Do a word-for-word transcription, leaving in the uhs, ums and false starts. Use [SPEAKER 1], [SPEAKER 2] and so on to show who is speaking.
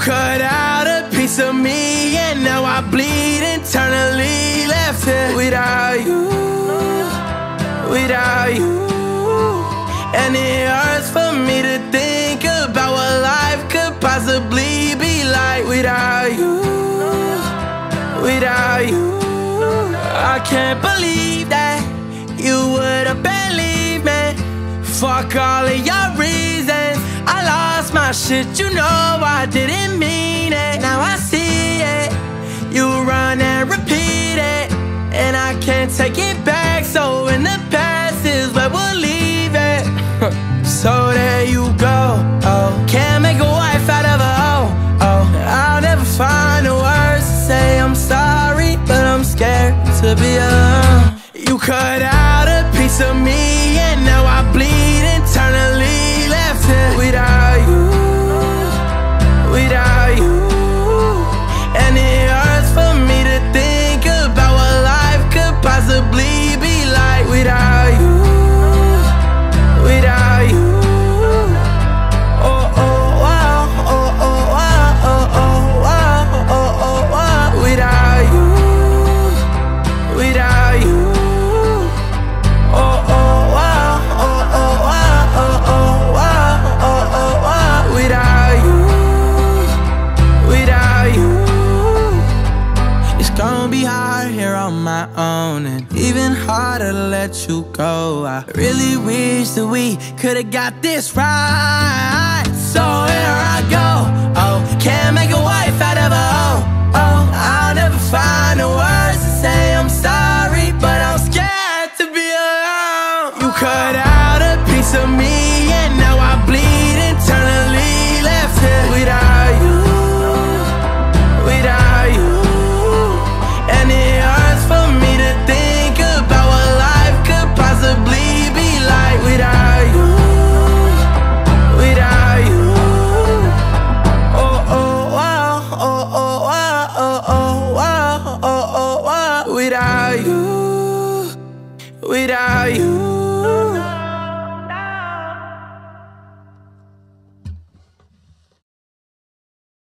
[SPEAKER 1] cut out a piece of me, and now I bleed internally. Left here without you, without you. And it hurts for me to think about what life could possibly be like without you, without you. I can't believe that you would've believed me. Fuck all of your reasons, I lost my shit, you know I didn't mean it. Now I see it, you run and repeat it, and I can't take it back. So in the past is where we'll leave it. So there you go, oh. Can't make a wife out of a hoe, oh. I'll never find the words to say I'm sorry, but I'm scared to be alone. You cut out a piece of me, and now I bleed internally. Left here without you, without you. And it hurts for me to think about what life could possibly be like without you, without you. Oh, oh, wow, oh, oh, wow, oh, oh, wow, oh, oh, wow. Without you, without you. Oh, oh, wow, oh, oh, wow, oh, oh, wow, oh, oh, wow. Without you, without you. It's gonna be hard here on my own, and even harder to let you go. I really wish that we could've got this right. So here I go, oh. Can't make a wife out of a hoe, oh. I'll never find the words to say I'm sorry, but I'm scared to be alone. You cut out a piece of me, and now I bleed internally. Left here without you, without you. And it hurts for me to think about what life could possibly be like without you, without you. Oh, oh, wow, oh, oh, wow, oh, oh, wow, oh, oh, wow. Without you, without you.